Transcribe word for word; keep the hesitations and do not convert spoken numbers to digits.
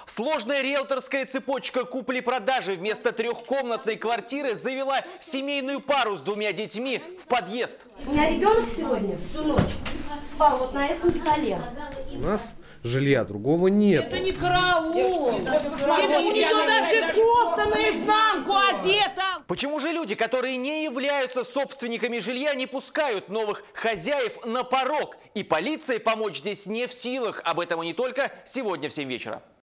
Сложная риэлторская цепочка купли-продажи вместо трехкомнатной квартиры завела семейную пару с двумя детьми в подъезд. У меня ребенок сегодня всю ночь спал вот на этом столе. У нас жилья другого нет. Это не караул. Это у нее даже кофта наизнанку одета. Почему же люди, которые не являются собственниками жилья, не пускают новых хозяев на порог? И полиция помочь здесь не в силах. Об этом и не только сегодня в семь вечера.